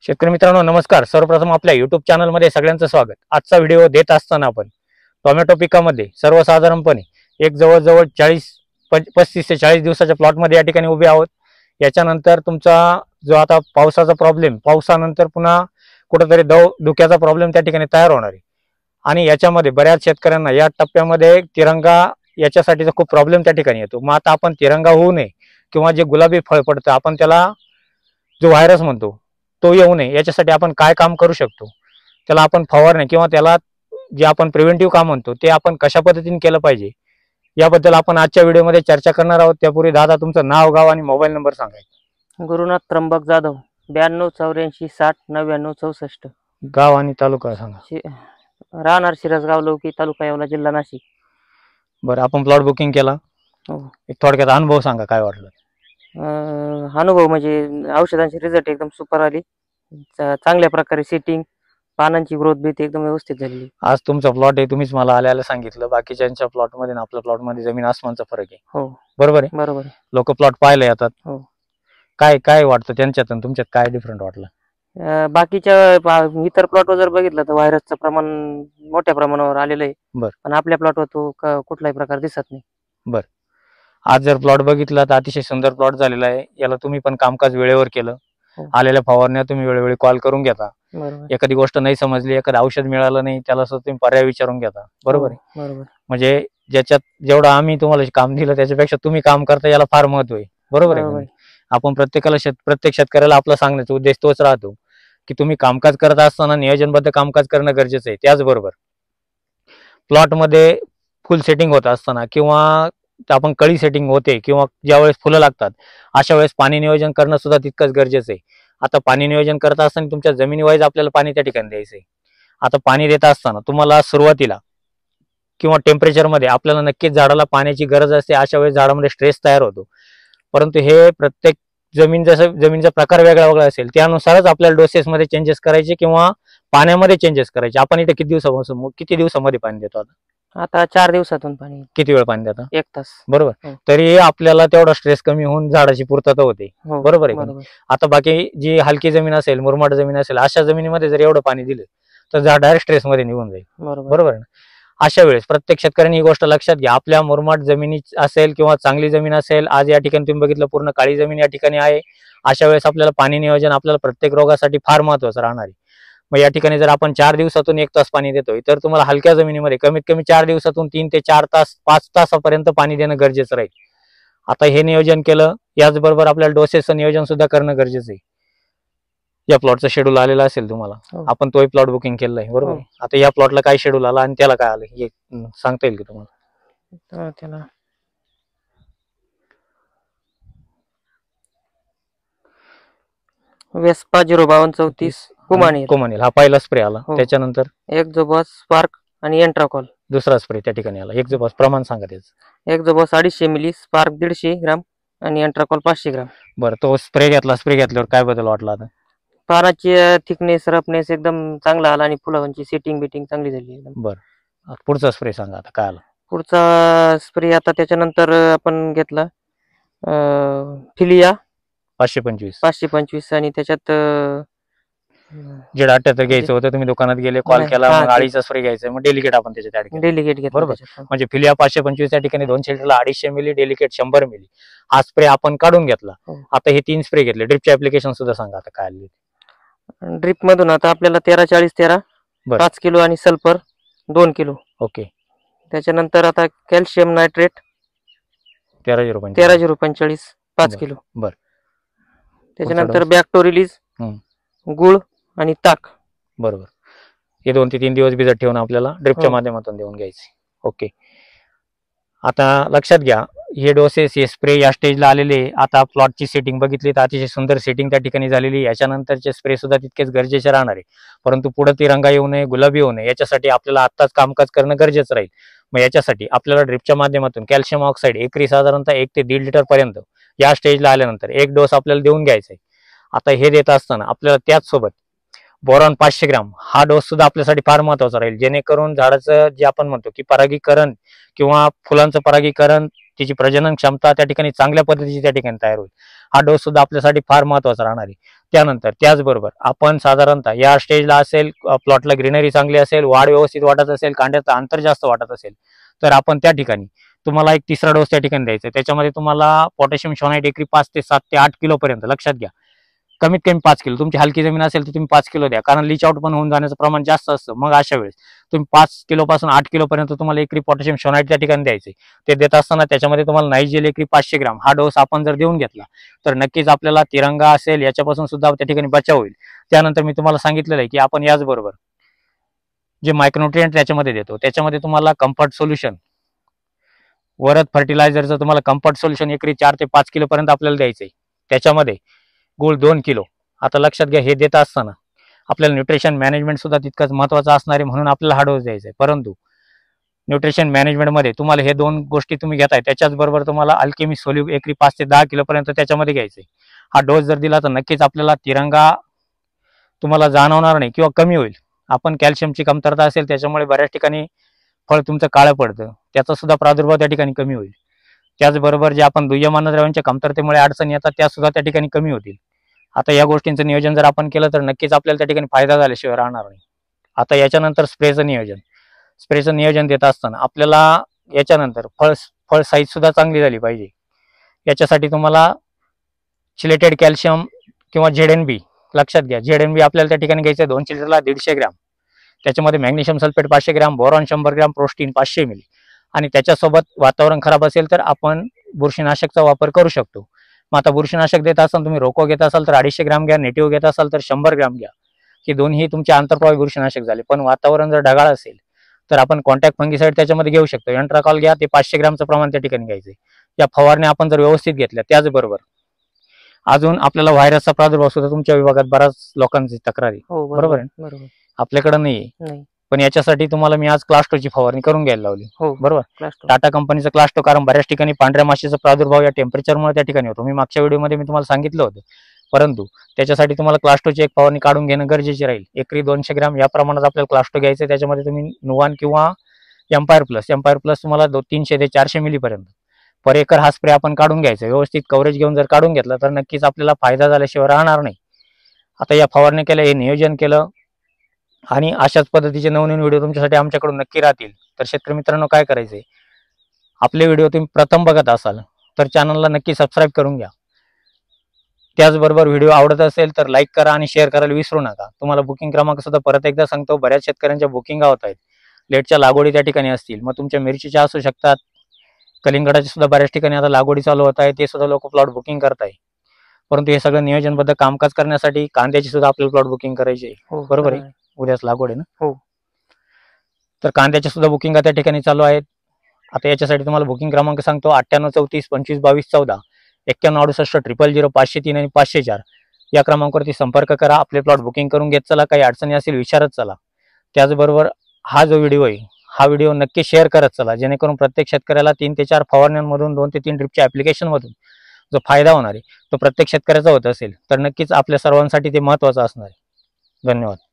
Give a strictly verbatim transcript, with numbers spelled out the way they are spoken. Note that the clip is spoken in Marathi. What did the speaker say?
शेतकरी मित्रांनो नमस्कार। सर्वप्रथम आपल्या युट्यूब चॅनलमध्ये सगळ्यांचं स्वागत। आजचा व्हिडिओ देत असताना आपण टोमॅटो पिकामध्ये सर्वसाधारणपणे एक जवळजवळ चाळीस पस्तीस ते चाळीस दिवसाच्या प्लॉटमध्ये या ठिकाणी उभे आहोत। याच्यानंतर तुमचा जो आता पावसाचा प्रॉब्लेम, पावसानंतर पुन्हा कुठेतरी दव धुक्याचा प्रॉब्लेम त्या ठिकाणी तयार होणार आहे आणि याच्यामध्ये बऱ्याच शेतकऱ्यांना या टप्प्यामध्ये तिरंगा याच्यासाठीचा खूप प्रॉब्लेम त्या ठिकाणी येतो। मग आता आपण तिरंगा होऊ नये किंवा जे गुलाबी फळ पडतं आपण त्याला जो व्हायरस म्हणतो तो येऊ नये याच्यासाठी आपण काय काम करू शकतो, त्याला आपण फवारणी किंवा त्याला जे आपण प्रिव्हेंटिव्ह काम म्हणतो ते आपण कशा पद्धतीने केलं पाहिजे याबद्दल आपण आजच्या व्हिडिओमध्ये चर्चा करणार आहोत। त्यापूर्वी दादा तुमचं नाव, गाव आणि मोबाईल नंबर सांगायचं। गुरुनाथ त्र्यंबक जाधव, ब्याण्णव चौऱ्याऐंशी साठ नव्याण्णव चौसष्ट। गाव आणि तालुका सांगा। राहणार शिरसगाव, लौकी, तालुका येवला, जिल्हा नाशिक। बरं, आपण प्लॉट बुकिंग केला, एक थोडक्यात अनुभव सांगा काय वाटलं? अनुभव म्हणजे औषधांची रिझल्ट एकदम सुपर आली, चांगल्या प्रकारे सेटिंग, पानांची ग्रोथ बी एकदम व्यवस्थित झाली। आज तुमचा प्लॉट आहे, तुम्हीच मला आल्याला सांगितलं, बाकीच्यांच्या प्लॉट मध्ये आणि आपल्या प्लॉट मध्ये जमीन आसमानचा फरक आहे। हो बरोबर आहे, बरोबर आहे। लोक प्लॉट पाहायला येतात, हो। काय काय वाटतं त्यांच्यात आणि तुमच्यात काय डिफरंट वाटलं? बाकीच्या इतर प्लॉटवर जर बघितलं तर व्हायरसचं प्रमाण मोठ्या प्रमाणावर आलेलं आहे, बरं, पण आपल्या प्लॉटवर तो कुठलाही प्रकार दिसत नाही। बरं, आज जर प्लॉट बघितला तर अतिशय सुंदर प्लॉट झालेला आहे। याला तुम्ही पण कामकाज वेळेवर केलं, आलेल्या फवारण्या तुम्ही वेळोवेळी कॉल करून घेता, एखादी गोष्ट नाही समजली, एखादं औषध मिळालं नाही त्याला सुद्धा तुम्ही पर्याय विचारून घेता, बरोबर आहे? बरोबर। म्हणजे ज्याच्यात जेवढं आम्ही तुम्हाला काम दिलं त्याच्यापेक्षा तुम्ही काम करता याला फार महत्व आहे, बरोबर आहे? आपण प्रत्येकाला शेत प्रत्येक शेतकऱ्याला आपला सांगण्याचा उद्देश तोच राहतो की तुम्ही कामकाज करत असताना नियोजनबद्ध कामकाज करणं गरजेचं आहे। त्याचबरोबर प्लॉट मध्ये फुल सेटिंग होत असताना किंवा आपण कळी सेटिंग होते किंवा ज्यावेळेस फुलं लागतात अशा वेळेस पाणी नियोजन करणं सुद्धा तितकंच गरजेचं आहे। आता पाणी नियोजन करत असताना तुमच्या जमिनी वाईज आपल्याला पाणी त्या ठिकाणी द्यायचंय। आता पाणी देत असताना तुम्हाला सुरुवातीला किंवा टेम्परेचर मध्ये आपल्याला नक्कीच झाडाला पाण्याची गरज असते, अशा वेळेस झाडामध्ये स्ट्रेस तयार होतो, परंतु हे प्रत्येक जमीन जसं जमीनचा प्रकार वेगळा वेगळा असेल त्यानुसारच आपल्याला डोसेस मध्ये चेंजेस करायचे किंवा पाण्यामध्ये चेंजेस करायचे। आपण इथे किती दिवसापासून किती दिवसामध्ये पाणी देतो? आता आता चार दिवसातून पाणी। किती वेळ पाणी देता? एक तास। बरोबर, तरी आपल्याला तेवढा स्ट्रेस कमी होऊन झाडाची पूर्तता होते, बरोबर आहे? आता बाकी जी हलकी जमीन असेल, मुरमाड जमीन असेल, अशा जमिनीमध्ये जर एवढं पाणी दिलं तर झाड डायरेक्ट स्ट्रेस मध्ये निघून जाईल, बरोबर आहे? अशा वेळेस प्रत्येक शेतकऱ्यांनी ही गोष्ट लक्षात घ्या, आपल्या मुरमाड जमिनी असेल किंवा चांगली जमीन असेल, आज या ठिकाणी तुम्ही बघितलं पूर्ण काळी जमीन या ठिकाणी आहे, अशा वेळेस आपल्याला पाणी नियोजन आपल्याला प्रत्येक रोगासाठी फार महत्वाचं राहणार आहे। मग या ठिकाणी जर आपण चार दिवसातून एक तास पाणी देतोय तर तुम्हाला हलक्या जमिनीमध्ये कमीत कमी चार दिवसातून तीन ते चार तास पाच तासापर्यंत पाणी देणं गरजेचं राहील। आता हे नियोजन केलं, याचबरोबर आपल्याला डोसेसचं नियोजन सुद्धा करणं गरजेचं आहे। या प्लॉटचं शेड्यूल आलेलं असेल तुम्हाला, आपण तोही प्लॉट बुकिंग केलेला आहे, बरोबर? आता या प्लॉटला काय शेड्यूल आला आणि त्याला काय आलं हे सांगता येईल की तुम्हाला? त्याला वेस्पा झिरो बावन्न चौतीस कुमानील कुमानील हा पहिला स्प्रे आला, त्याच्यानंतर एक जोबॉस स्पार्क आणि एंट्राकॉल दुसरा स्प्रे त्या ठिकाणी आला। एक जोबॉस प्रमाण सांगा त्याचं? एक जोबॉस अडीचशे मिली, स्पार्क दीडशे ग्राम आणि एंट्राकॉल पाचशे ग्राम। बरं, तो स्प्रे घेतला, स्प्रे घेतल्यावर काय बदल वाटला? आता पानाची थिकनेस, रफनेस एकदम चांगला आला आणि फुलांची सेटिंग बिटिंग चांगली झाली एकदम। बरं, पुढचा स्प्रे सांगा आता काय आला? पुढचा स्प्रे आता त्याच्यानंतर आपण घेतला फिलिया पाचशे पंचवीस पाचशे पंचवीस आणि त्याच्यात जेड अठ्ठ्याहत्तर घ्यायचं होतं, तुम्ही दुकानात गेले, कॉल केला, मग अडीचचा स्प्रे घ्यायचा, मग डेलिकेट आपण त्याच्यात डेलिकेट घेतला, बरोबर? म्हणजे फिलिया पाचशे पंचवीस त्या ठिकाणी दोनशे लिटरला अडीचशे मिली, डेलिकेट शंभर मिली हा स्प्रे आपण काढून घेतला। आता हे तीन स्प्रे घेतले, ड्रिपचे ऍप्लिकेशन सुद्धा सांगा आता काय आले? ड्रिप मधून आता आपल्याला तेरा चाळीस तेरा पाच किलो आणि सल्फर दोन किलो। ओके, त्याच्यानंतर आता कॅल्शियम नायट्रेट तेरा झिरो पंचेचाळीस तेरा झिरो पंचेचाळीस पाच किलो। बरं, त्याच्यानंतर बॅक्टो रिलीज, गुळ आणि ताक, बरोबर, हे दोन ते तीन दिवस भिजत ठेवून आपल्याला ड्रिपच्या माध्यमातून देऊन घ्यायचे। ओके, आता लक्षात घ्या हे डोसेस, हे स्प्रे या स्टेजला आलेले। आता प्लॉटची सेटिंग बघितली तर अतिशय सुंदर सेटिंग त्या ठिकाणी झालेली, याच्यानंतरचे स्प्रे सुद्धा तितकेच गरजेचे राहणार आहे, परंतु पुढे तिरंगा येऊ नये, गुलाबी होऊ नये याच्यासाठी आपल्याला आत्ताच कामकाज करणं गरजेचं राहील। मग याच्यासाठी आपल्याला ड्रिपच्या माध्यमातून कॅल्शियम ऑक्साईड एकरी साधारणतः एक ते दीड लिटर पर्यंत या स्टेजला आल्यानंतर एक डोस आपल्याला देऊन घ्यायचा आहे। आता हे देत असताना आपल्याला त्याच सोबत बोरॉन पाचशे ग्राम हा डोस सुद्धा आपल्यासाठी फार महत्वाचा राहील, जेणेकरून झाडाचं जे आपण म्हणतो की परागीकरण किंवा फुलांचं परागीकरण, तिची प्रजनन क्षमता त्या ठिकाणी चांगल्या पद्धतीची त्या ठिकाणी तयार होईल। हा डोस सुद्धा आपल्यासाठी फार महत्वाचा राहणार आहे। त्यानंतर त्याचबरोबर आपण साधारणतः या स्टेजला असेल, प्लॉटला ग्रीनरी चांगली असेल, वाढ व्यवस्थित वाटत असेल, कांड्याचं अंतर जास्त वाटत असेल, तर आपण त्या ठिकाणी तुम्हाला एक तिसरा डोस त्या ठिकाणी द्यायचा. त्याच्यामध्ये तुम्हाला पोटॅशियम शोनाइट एकरी पाच ते सात ते आठ किलो पर्यंत, लक्षात घ्या, कमीत कमी पाच किलो. तुमची हलकी जमीन असेल तर तुम्ही पाच किलो द्या, कारण लीच आउट पण होऊन जाण्याचं प्रमाण जास्त असतं. मग अशा वेळेस तुम्ही पाच किलो पासून आठ किलो पर्यंत तुम्हाला एकरी पोटॅशियम शोनाइट त्या ठिकाणी द्यायचे. ते देत असताना त्याच्यामध्ये तुम्हाला नायजेल एकरी पाचशे ग्राम हा डोस आपण जर देऊन घेतला तर नक्कीच आपल्याला तिरंगा असेल याच्यापासून सुद्धा त्या ठिकाणी बचाव होईल. त्यानंतर मी तुम्हाला सांगितलेलं आहे की आपण याचबरोबर जे मायक्रोन्युट्रिएंट त्याच्यामध्ये देतो, त्याच्यामध्ये तुम्हाला कम्फर्ट सोल्युशन, वरद फर्टिलायझरचं तुम्हाला कम्फर्ट सोल्युशन एकरी चार ते पाच किलो पर्यंत आपल्याला द्यायचंय. त्याच्यामध्ये गुळ दोन किलो. आता लक्षात घ्या, हे देत असताना आपल्याला न्यूट्रिशन मॅनेजमेंट सुद्धा तितकंच महत्वाचं असणार आहे, म्हणून आपल्याला हा डोस द्यायचा आहे. परंतु न्यूट्रिशन मॅनेजमेंटमध्ये तुम्हाला हे दोन गोष्टी तुम्ही घेताय, त्याच्याच बरोबर तुम्हाला अल्केमी सोल्यू एकरी पाच ते दहा किलो पर्यंत त्याच्यामध्ये घ्यायचंय. हा डोस जर दिला तर नक्कीच आपल्याला तिरंगा तुम्हाला जाणवणार नाही किंवा कमी होईल. आपण कॅल्शियमची कमतरता असेल त्याच्यामुळे बऱ्याच ठिकाणी फळ तुमचं काळं पडतं, त्याचा सुद्धा प्रादुर्भाव त्या ठिकाणी कमी होईल. त्याचबरोबर जे आपण दुय्यम अन्नद्रव्यांच्या कमतरतेमुळे अडचणी येतात त्या सुद्धा त्या ठिकाणी कमी होतील. आता या गोष्टींचं नियोजन जर आपण केलं तर नक्कीच आपल्याला त्या ठिकाणी फायदा झाल्याशिवाय राहणार नाही. आता याच्यानंतर स्प्रेचं नियोजन. स्प्रेचं नियोजन देत असताना आपल्याला याच्यानंतर फळ फळ साईज सुद्धा चांगली झाली पाहिजे. याच्यासाठी तुम्हाला चिलेटेड कॅल्शियम किंवा झेड एन बी, लक्षात घ्या, झेड एन बी आपल्याला त्या ठिकाणी घ्यायचं दोनशे लिटरला दीडशे ग्रॅम. त्याच्यामध्ये मॅग्नेशियम सल्फेट पाचशे ग्रॅम, बोरॉन शंभर ग्रॅम, प्रोस्टीन पाचशे मिली. आणि त्याच्यासोबत वातावरण खराब असेल तर आपण बुरशीनाशकचा वापर करू शकतो. मग आता बुरशीनाशक देत असाल, तुम्ही रोको घेत असाल तर अडीचशे ग्राम घ्या, नेटिव्ह घेत असाल तर शंभर ग्राम घ्या. हे दोन्ही तुमचे आंतरप्रवाही बुरशीनाशक झाले. पण वातावरण जर ढगाळ असेल तर आपण कॉन्टॅक्ट फंगिसाइड त्याच्यामध्ये घेऊ शकतो. एंट्राकॉल घ्या, ते पाचशे ग्रामचं प्रमाण त्या ठिकाणी घ्यायचं. या फवारण्या आपण जर व्यवस्थित घेतल्या, त्याचबरोबर अजून आपल्याला व्हायरसचा प्रादुर्भाव सुद्धा तुमच्या विभागात बऱ्याच लोकांची तक्रारी, बरोबर आहे, आपल्याकडे नाही. पण याच्यासाठी तुम्हाला मी आज क्लास्टोची फवारणी करून घ्यायला लावली, बरोबर. टाटा कंपनीचं क्लास्टो, कारण बऱ्याच ठिकाणी पांढऱ्या माशीचा प्रादुर्भाव या टेम्परेचरमुळे त्या ठिकाणी होतो. मी मागच्या व्हिडिओमध्ये मी तुम्हाला सांगितलं होतं. परंतु त्याच्यासाठी तुम्हाला क्लास्टोची एक फवारणी काढून घेणं गरजेचे राहील. एकरी दोनशे ग्राम या प्रमाणात आपल्याला क्लास्टो घ्यायचं. त्याच्यामध्ये तुम्ही नुवान किंवा एम्पायर प्लस एम्पायर प्लस तुम्हाला दो तीनशे ते चारशे मिली पर्यंत पर एकर हा स्प्रे आपण काढून घ्यायचा. व्यवस्थित कव्हरेज घेऊन जर काढून घेतला तर नक्कीच आपल्याला फायदा झाल्याशिवाय राहणार नाही. आता या फवारणी केल्या, हे नियोजन केलं आणि अशाच पद्धतीचे नवनवीन व्हिडिओ तुमच्यासाठी आमच्याकडून नक्की राहतील. तर शेतकरी मित्रांनो, काय करायचंय, आपले व्हिडिओ तुम्ही प्रथम बघत असाल तर चॅनलला नक्की सबस्क्राईब करून घ्या. त्याचबरोबर व्हिडिओ आवडत असेल तर लाईक करा आणि शेअर करायला विसरू नका. तुम्हाला बुकिंग क्रमांक सुद्धा परत एकदा सांगतो, बऱ्याच शेतकऱ्यांच्या बुकिंग होत आहेत. लेटच्या लागवडी त्या ठिकाणी असतील, मग तुमच्या मिरचीच्या असू शकतात, कलिंगडाची सुद्धा बऱ्याच ठिकाणी आता लागवडी चालू होत आहे, ते सुद्धा लोक प्लॉट बुकिंग करताय. परंतु हे सगळं नियोजनबद्ध कामकाज करण्यासाठी कांद्याची सुद्धा आपल्याला प्लॉट बुकिंग करायची, बरोबर आहे. उद्याच लागवड आहे ना, हो. तर कांद्याच्या सुद्धा बुकिंग त्या ठिकाणी चालू आहेत. आता याच्यासाठी तुम्हाला बुकिंग क्रमांक सांगतो, अठ्ठ्याण्णव चौतीस पंचवीस बावीस चौदा एक्क्याण्णव अडुसष्ट ट्रिपल झिरो पाचशे तीन आणि पाचशे चार या क्रमांकावरती संपर्क करा. आपले प्लॉट बुकिंग करून घेत चला. काही अडचणी असतील विचारत चला. त्याचबरोबर हा जो व्हिडिओ आहे, हा व्हिडिओ नक्की शेअर करत चला, जेणेकरून प्रत्येक शेतकऱ्याला तीन ते चार फवारण्यांमधून दोन ते तीन ड्रिपच्या ऍप्लिकेशनमधून जो फायदा होणार आहे तो प्रत्येक शेतकऱ्याचा होत असेल तर नक्कीच आपल्या सर्वांसाठी ते महत्वाचं असणार आहे. धन्यवाद.